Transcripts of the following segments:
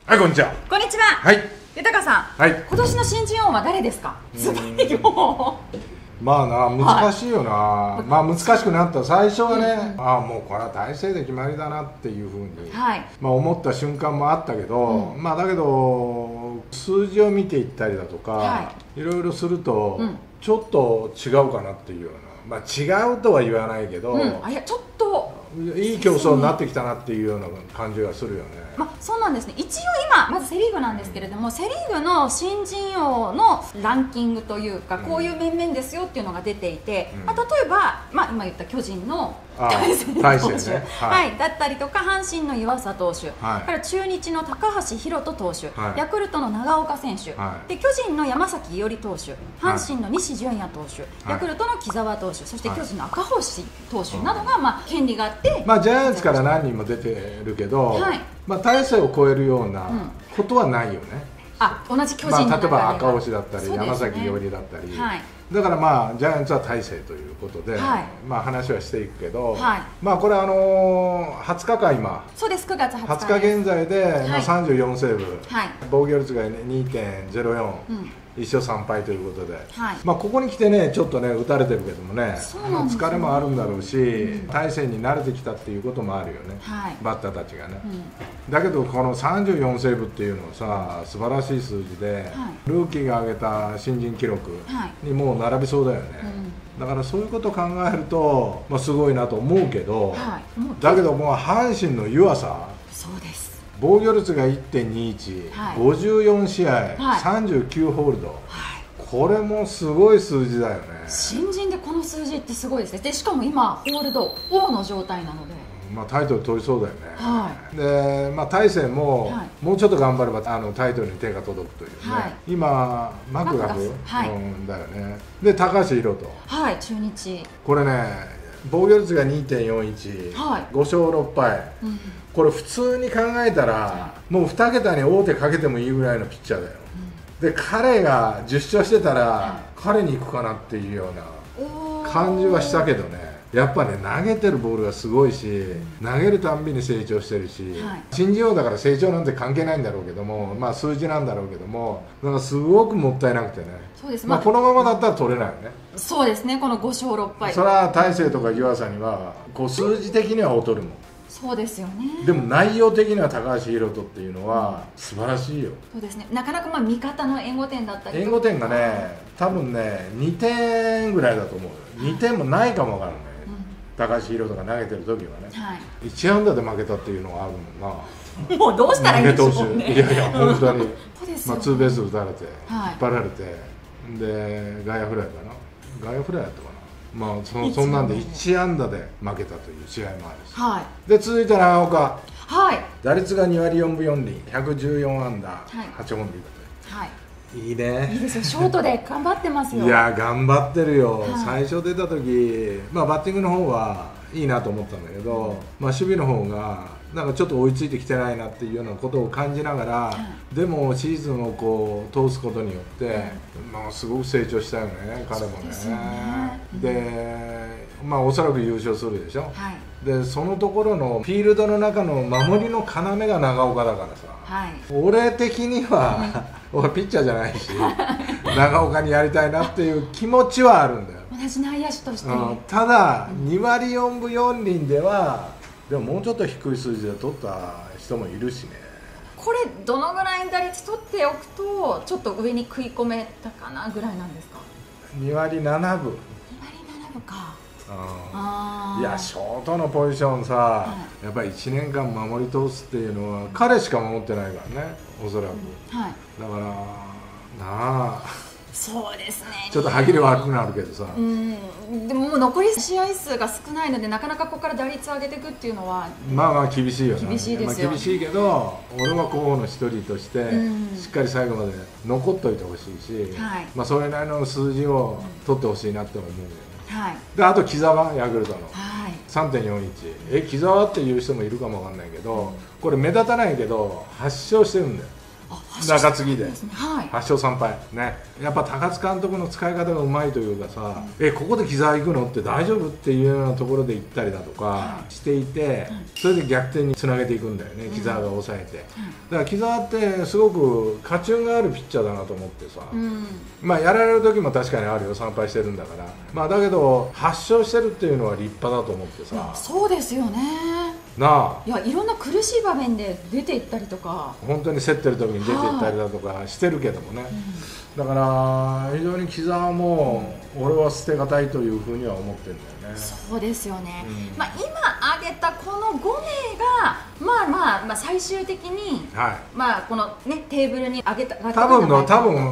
はい、こんにちは。 こんにちは。 はい。 豊さん。 はい。 今年の新人王は誰ですか。ズバリもまあな、難しいよな。はい、まあ難しくなった。最初はね、ああもうこれは大勢で決まりだなっていうふうに、まあ思った瞬間もあったけど、まあだけど数字を見ていったりだとか、いろいろすると、ちょっと違うかなっていうような。まあ違うとは言わないけど、 いやちょっといい競争になってきたなっていうような感じがするよね。 そうなんですね。一応今まずセ・リーグなんですけれども、セ・リーグの新人王のランキングというか、こういう面々ですよっていうのが出ていて、例えば、今言った巨人の大勢投手、だったりとか阪神の湯浅投手、から中日の高橋宏斗投手、ヤクルトの長岡選手、で巨人の山崎伊織投手、阪神の西純也投手、ヤクルトの木澤投手、そして巨人の赤星投手などが権利があって、 ジャイアンツから何人も出てるけど、大勢を超えるようなことはないよね。 同じ巨人の中で例えば赤星だったり、山崎伊織だったり、だからジャイアンツは大勢ということで、話はしていくけど、これ20日か今、 そうです、9月20日 20日現在で34セーブ、防御率が 2.04、1勝3敗ということで、ここに来てね、ちょっとね打たれてるけどもね、疲れもあるんだろうし、大勢に慣れてきたっていうこともあるよね、バッターたちがね。だけどこの34セーブっていうのはさ、素晴らしい数字で、ルーキーが上げた新人記録にもう並びそうだよね。だからそういうことを考えると、すごいなと思うけど、だけどもう阪神の湯浅、 そうです、 防御率が 1.21、54試合、39ホールド、これもすごい数字だよね。 新人でこの数字ってすごいですね。でしかも今ホールド王の状態なので、 タイトル取りそうだよね。で、大勢ももうちょっと頑張ればタイトルに手が届くというね。今マクガフだよね。で高橋宏斗、 中日、 これね防御率が 2.41、5勝6敗、これ普通に考えたらもう2桁に王手かけてもいいぐらいのピッチャーだよ。で彼が10勝してたら彼に行くかなっていうような感じはしたけどね。やっぱね、投げてるボールがすごいし、投げるたんびに成長してるし、新人王だから成長なんて関係ないんだろうけども、数字なんだろうけども、なんかすごくもったいなくてね。そうです、このままだったら取れないよね。 そうですね、この5勝6敗。 それは大勢とか湯浅には数字的には劣るもん。 そうですよね。 でも内容的には高橋宏斗っていうのは素晴らしいよ。 そうですね。なかなか味方の援護点だったり、 援護点がね、多分ね2点ぐらいだと思うよ。2点もないかもわからない。高橋宏斗が投げてる時はね、1安打で負けたっていうのがあるもんな。 もうどうしたらいいんでしょうね。 いやいや本当にツーベース打たれて引っ張られて、で外野フライかな、外野フライだったかな、そんなんで1安打で負けたという試合もあるし、で続いて長岡、打率が2割4分4厘、114安打8本塁打と。いいね。 いいですよ。ショートで頑張ってますよ。 いや頑張ってるよ。最初出た時、バッティングの方はいいなと思ったんだけど、守備の方がなんかちょっと追いついてきてないなっていうようなことを感じながら、でもシーズンを通すことによって、すごく成長したよね、彼もね。で、おそらく優勝するでしょ。でそのところのフィールドの中の守りの要が長岡だからさ、俺的には俺ピッチャーじゃないし長岡にやりたいなっていう気持ちはあるんだよ。 同じ内野手として、 ただ2割4分4厘ではでももうちょっと低い数字で取った人もいるしね。 これどのぐらいの打率取っておくとちょっと上に食い込めたかなぐらいなんですか。 2割7分。2割 7分か。 いやショートのポジションさ、やっぱり1年間守り通すっていうのは彼しか守ってないからね、おそらく。だからなあ、 そうですね、 ちょっと歯切れ悪くなるけどさ、 でももう残り試合数が少ないので、なかなかここから打率上げていくっていうのは厳しいよね。 厳しいですよ。 厳しいけど俺は候補の一人としてしっかり最後まで残っといてほしいし、それなりの数字を取ってほしいなって思うよね。であと木澤、ヤクルトの 3.41、木澤っていう人もいるかもわかんないけど、これ目立たないけど8勝してるんだよ。 中継ぎではい、 8勝3敗ね。やっぱ高津監督の使い方がうまいというかさ、ここで木澤行くのって大丈夫っていうようなところで行ったりだとかしていて、それで逆転につなげていくんだよね、木澤が抑えて。だから木澤ってすごく勝ち運があるピッチャーだなと思ってさ、まあやられる時も確かにあるよ、3敗してるんだから。まあだけど8勝してるっていうのは立派だと思ってさ。 そうですよね。 なあ、 いや、いろんな苦しい場面で出ていったりとか、 本当に競ってる時に出ていったりだとかしてるけどもね、だから非常に木澤も俺は捨てがたいというふうには思ってるんだよね。 そうですよね、まあ、今挙げたこの5名がまあ最終的に、まあこのねテーブルに挙げた多分この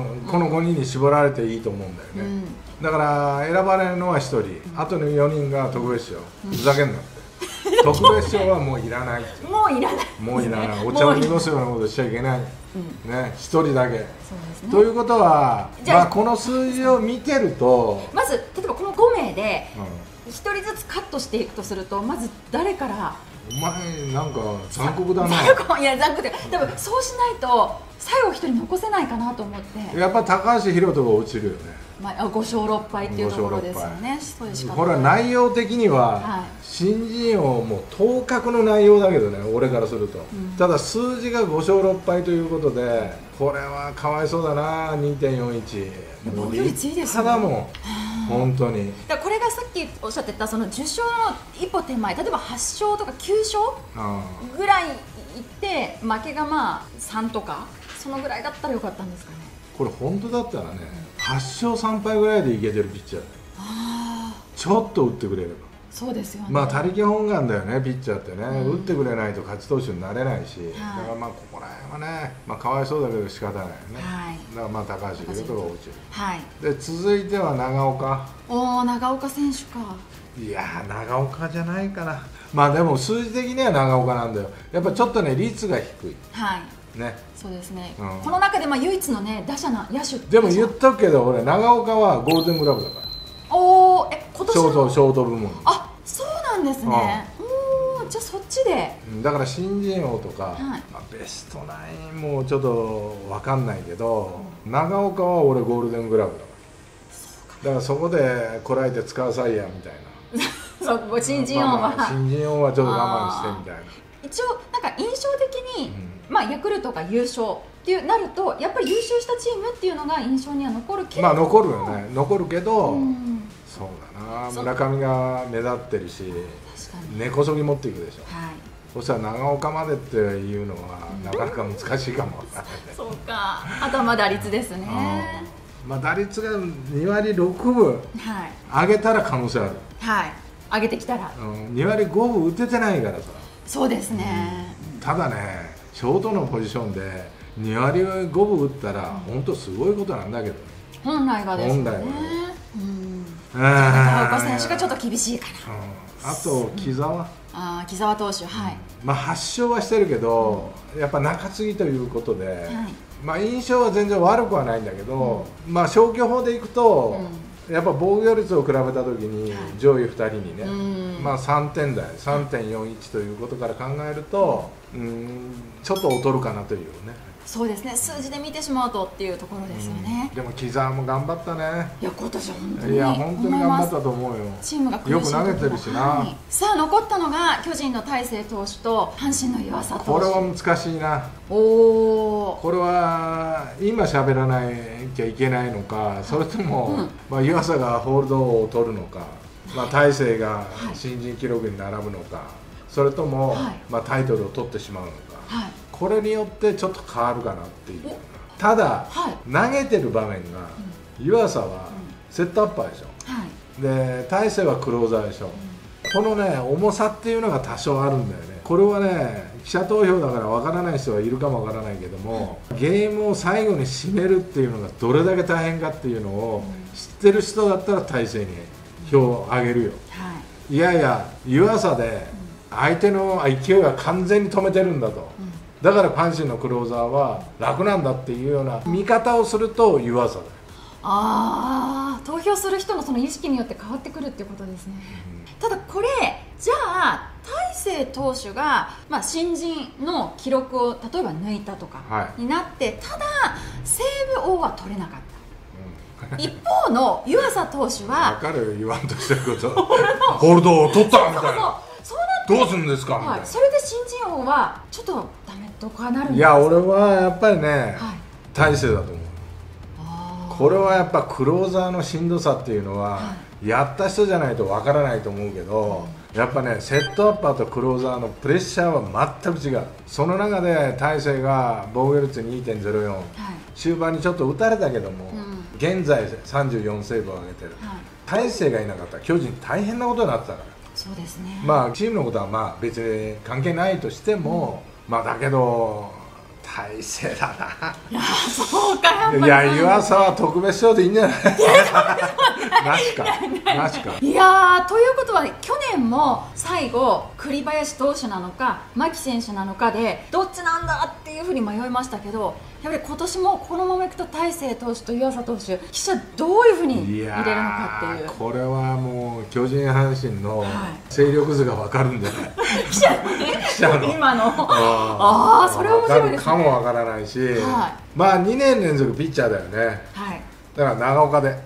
5人に絞られていいと思うんだよね、だから選ばれるのは1人、あとの4人が特別賞、ふざけんなって特別賞はもういらないってもういらない、 もういらない、お茶を濁すようなことしちゃいけない、ね、1人だけ。ということは、まあこの数字を見てると、 まず例えばこの5名で1人ずつカットしていくとすると、まず誰から。 お前なんか残酷だな。 いや残酷で、多分そうしないと最後1人残せないかなと思って。 やっぱ高橋宏斗が落ちるよね。 まあ、5勝6敗っていうところですよね。 これは内容的には、新人王も当確の内容だけどね、俺からすると、ただ数字が5勝6敗ということで、これはかわいそうだな。 2.41 防御率いいですよね。 ただもん本当に。 だからこれがさっきおっしゃってたその10勝の一歩手前、例えば8勝とか9勝ぐらいいって負けがまあ3とかそのぐらいだったらよかったんですかね。 これ本当だったらね、8勝3敗ぐらいでいけてるピッチャー、ちょっと打ってくれれば。 そうですよね。 まあ他力本願だよね、ピッチャーってね、打ってくれないと勝ち投手になれないし、だからまあここら辺はね、まあかわいそうだけど仕方ないよね。だからまあ高橋宏斗が落ちる。で続いては長岡。 長岡選手か。いやー、長岡じゃないかな。まあでも数字的には長岡なんだよ。やっぱちょっとね率が低い。ね、 そうですね、この中で唯一のね打者の野手でも言っとくけど、俺長岡はゴールデングラブだから。 今年のショート部門。 そうなんですね。じゃあそっちで。だから新人王とか、ベストナインもちょっと分かんないけど、長岡は俺ゴールデングラブだから。だからそこでこらえて使わさいやみたいな。 そう新人王は、 新人王はちょっと我慢してみたいな。 一応なんか印象的に、ヤクルトが優勝っていうなると、やっぱり優勝したチームっていうのが印象には残るけど、まあ残るよね、残るけど、そうだな、村上が目立ってるし、根こそぎ持っていくでしょ。そしたら長岡までっていうのはなかなか難しいかもわからない。 そうか。あとは打率ですね。 打率が2割6分上げたら可能性ある。 上げてきたら。 2割5分打ててないからさ。 そうですね。 ただね、ショートのポジションで2割5分打ったら本当すごいことなんだけどね。 本来がですね。長岡選手がちょっと厳しいかな。 あと木澤。 木澤投手、 まあ8勝はしてるけど、やっぱ中継ぎということで、まあ印象は全然悪くはないんだけど、まあ消去法でいくと、やっぱ防御率を比べたときに上位2人にね、まあ3点台 3.41 ということから考えると、ちょっと劣るかなというね。 そうですね、数字で見てしまうとっていうところですよね。 でも木澤も頑張ったね。 いや今年は本当に、 本当に頑張ったと思うよ。 チームが苦しいよく投げてるしな。 さあ残ったのが巨人の大勢投手と阪神の湯浅投手。 これは難しいな。これは今喋らなきゃいけないのか、それとも湯浅がホールドを取るのか、大勢が新人記録に並ぶのか、それともタイトルを取ってしまうのか、これによってちょっと変わるかなっていう。ただ、投げてる場面が湯浅はセットアッパーでしょ、で大勢はクローザーでしょ、このね重さっていうのが多少あるんだよね。これはね記者投票だから分からない人はいるかも分からないけども、ゲームを最後に締めるっていうのがどれだけ大変かっていうのを知ってる人だったら大勢に票をあげるよ、いやいや湯浅で相手の勢いは完全に止めてるんだと、だから阪神のクローザーは楽なんだっていうような見方をすると湯浅だよ。 投票する人のその意識によって変わってくるっていうことですね。ただこれじゃあ大勢投手が、新人の記録を例えば抜いたとかになって、ただ西武王は取れなかった、一方の湯浅投手は分かるよ、言わんとしてることホールドを取ったみたいな、 そうなってどうするんですかみたいな、 それで新人王はちょっとダメとかなるんですか。 いや俺はやっぱりね、大勢だと思う。これはやっぱクローザーのしんどさっていうのは、やった人じゃないとわからないと思うけど、やっぱねセットアッパーとクローザーのプレッシャーは全く違う。その中で大勢が防御率 2.04、終盤にちょっと打たれたけども、現在34セーブを上げてる、大勢がいなかったら巨人大変なことになってたから。 そうですね、 チームのことは別に関係ないとしても、だけど大勢だな。 いやそうか、やっぱり。 いや湯浅は特別賞でいいんじゃないなしかいやということは去年も最後栗林投手なのか牧選手なのかでどっちなんだっていうふうに迷いましたけど、やっぱり今年もこのままいくと大勢投手と湯浅投手、記者どういうふうに入れるのかっていう。 これはもう巨人阪神の勢力図が分かるんじゃない、 記者の今のそれは面白いですね。 かも分からないし、2年連続ピッチャーだよね、だから長岡で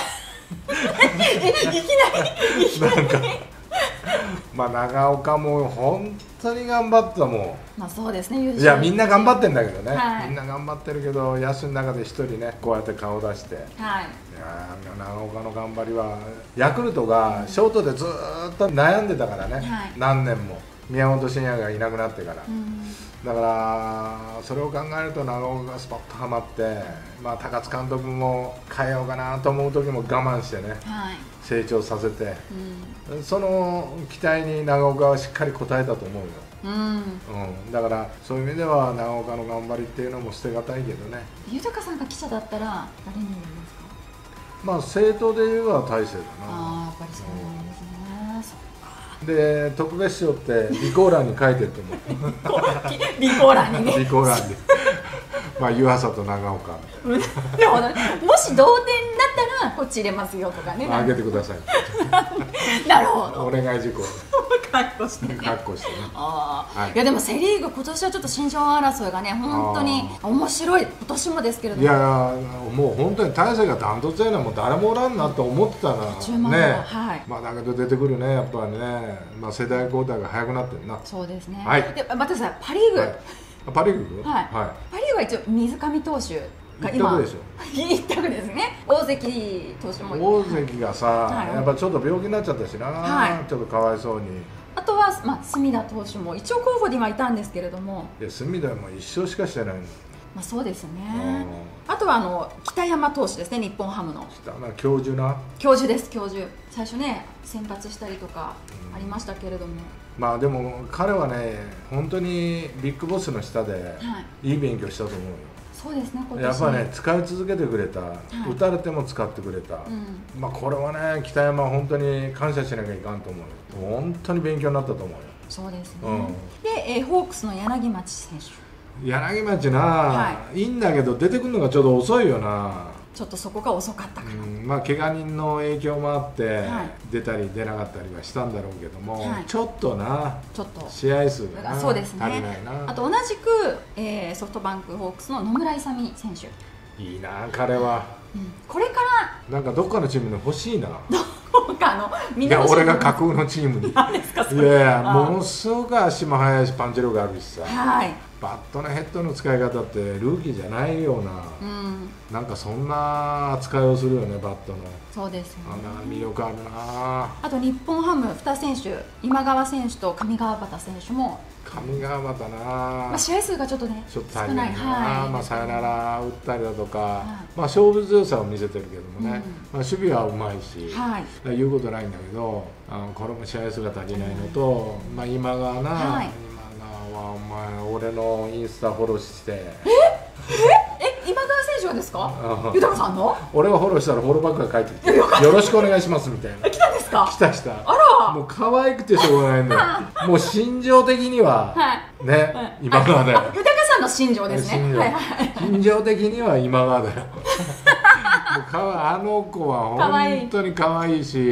いきなり長岡も本当に頑張ったもん。 そうですね、 いやみんな頑張ってんだけどね、みんな頑張ってるけど野手の中で一人ねこうやって顔出して、いや長岡の頑張りはヤクルトがショートでずっと悩んでたからね、何年も宮本慎也がいなくなってから、だからそれを考えると長岡がスポッとはまって、高津監督も変えようかなと思う時も我慢してね、成長させて、その期待に長岡はしっかり応えたと思うよ、だからそういう意味では長岡の頑張りっていうのも捨てがたいけどね。 豊さんが記者だったら誰になりますか。 政党で言えば大勢だな。 やっぱりそうなんですね。 で特別賞って備考欄に書いてると思う備考欄にね備考欄に湯浅と長岡でももし同点だったらこっち入れますよとかね、 あげてくださいなるほど、 お願い事項確保してね。 いやでもセ・リーグ今年はちょっと新人争いがね本当に面白い、今年もですけれども、 いやもう本当に大勢がダントツやな、もう誰もおらんなと思ってたなね、だけど出てくるね、やっぱりね、世代交代が早くなってるな。 そうですね、 でまたさパ・リーグ、 パ・リーグパ・リーグは一応水上投手が今一択ですね。大関投手も大関がさ、やっぱちょっと病気になっちゃったしな、ちょっとかわいそうに。 あとは隅田投手も一応候補にはいたんですけれども、 いや隅田も一勝しかしてないの。 そうですね。あとは北山投手ですね、日本ハムの教授な教授です。教授最初ね先発したりとかありましたけれども、 でも彼はね本当にビッグボスの下でいい勉強したと思うよ。 そうですね、 やっぱね使い続けてくれた、打たれても使ってくれた、これはね北山は本当に感謝しなきゃいかんと思うよ。本当に勉強になったと思うよ。 そうですね、でホークスの柳町選手、 柳町いいんだけど出てくるのがちょっと遅いよな。 ちょっとそこが遅かったかな、 怪我人の影響もあって、出たり出なかったりはしたんだろうけども、ちょっと試合数がそうですね、 足りないな。 あと同じく、ソフトバンクホークスの野村勇選手、 いいな彼は、 これからなんかどっかのチームに欲しいな。 どっかのいや俺が架空のチームに何ですかそれ。 いやいやものすごく足も速いしパンチ力あるしさ、バットのヘッドの使い方ってルーキーじゃないような、なんかそんな扱いをするよね、バットの。 そうですね、 魅力あるな。 あと日本ハム2選手、今川選手と上川端選手も。 上川端な、 試合数がちょっとね少ないな、サヨナラ打ったりだとか、勝負強さを見せてるけどもね、守備はうまいし、言うことないんだけど、これも試合数が足りないのと、今川な、お前俺のインスタフォローして今川選手がですか、豊さんの。 俺がフォローしたらフォローバックが返ってきて、よろしくお願いしますみたいな。 来たんですか。 来た。 あら、 もう可愛くてしょうがないんだよもう心情的にはね、今川だよ。 豊さんの心情ですね。 心情的には今川だよ。もうあの子は本当に可愛いし、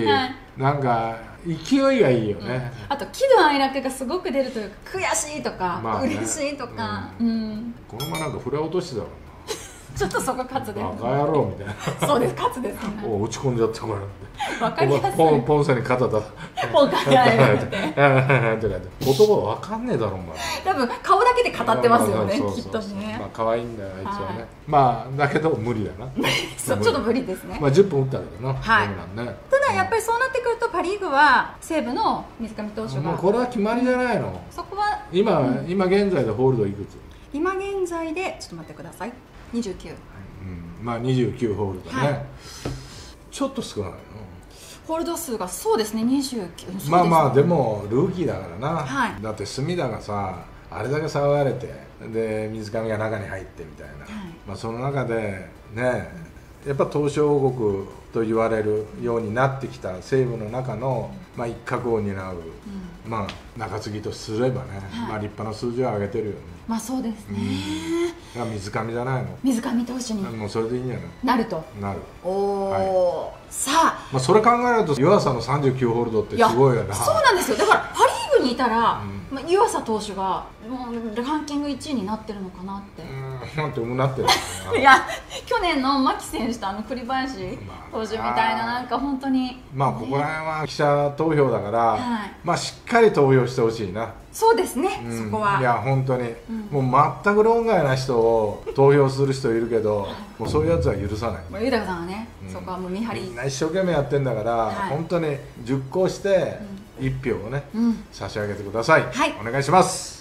なんか勢いがいいよね、 あと喜怒哀楽がすごく出るというか、悔しいとか、 まあね嬉しいとか、 この前なんか振れ落としてたろちょっとそこ勝つですうな、バカ野郎みたいなそうです、勝つですね。 お落ち込んじゃったこれってわかりやすい。 ポンさんに肩だポンからやるって言葉わかんねえだろお前多分顔だけで語ってますよね、 そうきっとね。 まあ可愛いんだよあいつはね、まあだけど無理だなそう、ちょっと無理ですね。 まあ10分打ったけどな、 はいホームランね。 ただやっぱりそうなってくるとパ・リーグは西武の水上投手が、 もうこれは決まりじゃないの。 そこは今現在でホールドいくつ？ 今現在でちょっと待ってください、29、 まあ29ホールドね、はい、ちょっと少ないのホールド数が。そうですね、29。 まあまあでもルーキーだからな、 はい、 だって隅田がさあれだけ騒がれてで水上が中に入ってみたいな、まあその中でねやっぱ東証王国と言われるようになってきた西武の中の、まあ、一角を担う、まあ中継ぎとすればね、まあ立派な数字を上げてるよね。 まあそうですね、 水上じゃないの、 水上投手にもうそれでいいんじゃないなると。 なる。 おお、さあ、 まあそれ考えると湯浅の39ホールドってすごいよな。 そうなんですよ。だからパ・リーグにいたら、まあ、湯浅投手がもうランキング1位になってるのかなって。 なんてなってるいや、去年の牧選手と栗林投手みたいな、なんか本当にまあここら辺は記者投票だから、まあしっかり投票してほしいな。 そうですね、そこは。 いや本当に、もう全く論外な人を投票する人いるけど、もうそういうやつは許さない。 もう豊さんはね、そこはもう見張り、 みんな一生懸命やってんだから、本当に熟考して1票をね、差し上げてください。お願いします。